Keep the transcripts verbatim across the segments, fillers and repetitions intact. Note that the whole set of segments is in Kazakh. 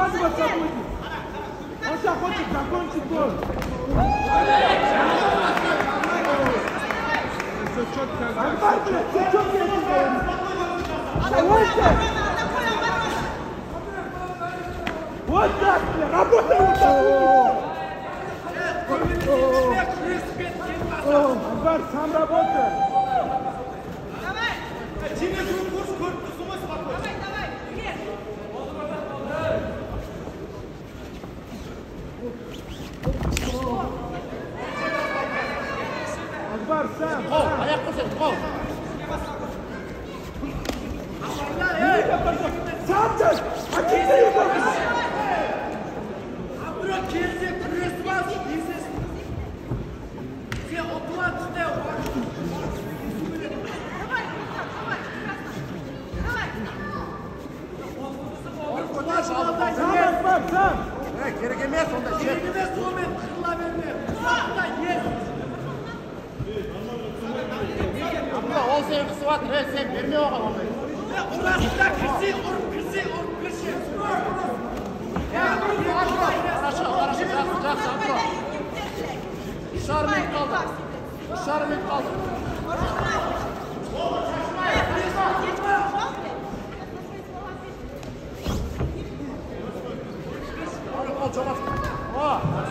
Показывать собой. Он сейчас хочет закончить гол. Все четко. Акбар, блядь, все четко это говорит. Давайте. Вот так, блядь, работай вот так. Акбар, сам работай. Давай. Тебе курс, курс, с ума спокойно. Давай, давай, вверх. Акбар, сам. Гол, аяқ көрсет, гол. Сам just, а тебе его. Абдурат келсе күресіп алшы, дейсіз. Сен ұтылат істеу. Давай, давай, давай. Сам, Акбар, сам. Керек емес онда. Керек емес сонымен қырыла берме. Уақытта ес. Абдурат, ол сен қысып атыр, сен берме оған ондай. Уақытта кірсе, ұрып кірсе, ұрып кірсе. Хорошо, хорошо, жақсы, жақсы, Абдурат. Үш жарым минут қалды. Үш жарым минут қалды. Qol jo'nat. O.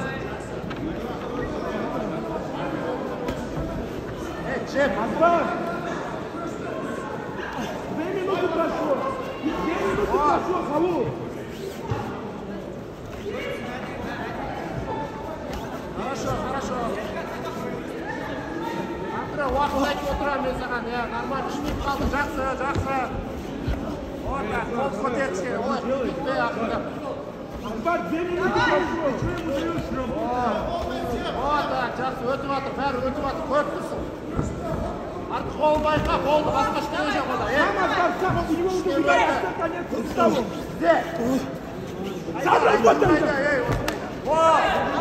Ey, chep, Акбар. Две минуты прошло. Две минуты прошло, Халу. Хорошо, хорошо. Абдурат, уақыт айтып отырамын мен саған. Я, нормально, үш минут қалды. Жақсы, жақсы. Вот так, қол көтерішке. Олай, бүйтпей ақырындап. Акбар, две минуты прошло. Вот так, жақсы, өтіп жатыр, бәрі өтіп жатыр, көріп тұрсың. Артық қолын байқа, қолды басқа ештеңе жоқ онда. Сам, Акбар, сам. У него уже убегается конец суставом. Где? Сам работай уже. Вот.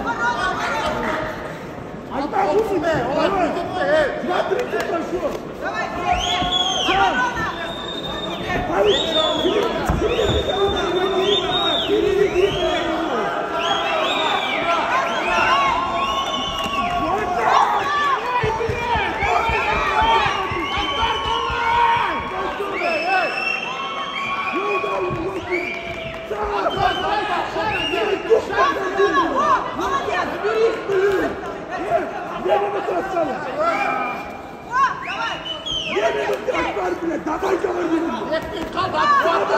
Акбар, Olsun be, olay давай. büyütme, ey. Два тридцать прошло. Давай, вверх. Сам. Переведи его. Молодец. Две минуты осталось. Давай. Две минуты, Акбар, блядь, давай, давай, давай. Ekmek kaldı, atmadı.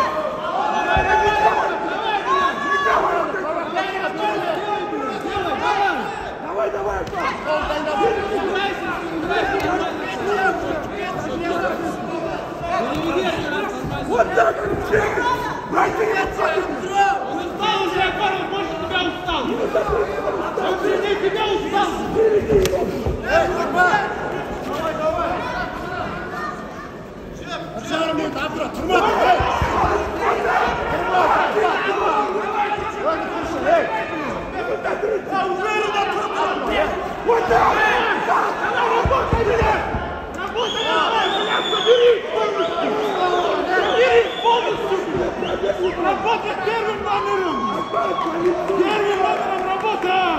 Давай, давай, Акбар. Вот так, дайте мне отсюда. Он устал уже, Акбар, он больше тебя устал. Он сильнее тебя устал. Жарым ет, Абдурат, тұрмады. Уверенно тұрмады. Вот так. Работай, блядь. Работай, давай, блядь, забери полностью. Забери полностью. Работай первым номером. Первым номером работай.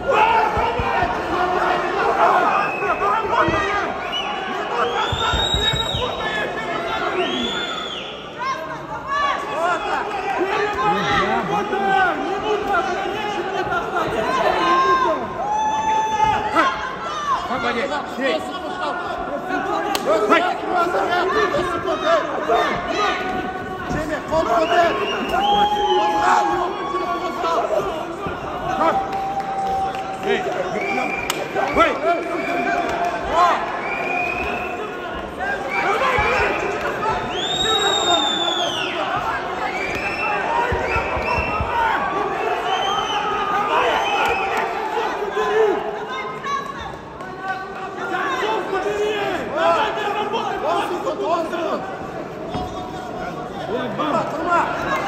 Погоди, ей. Cemil, kol koder. Hey, hey. Turma, turma.